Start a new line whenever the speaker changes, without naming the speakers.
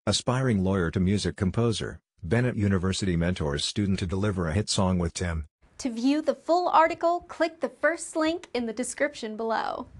Aspiring lawyer to music composer, Bennett University mentors student to deliver a hit song with Tim.
To view the full article, click the first link in the description below.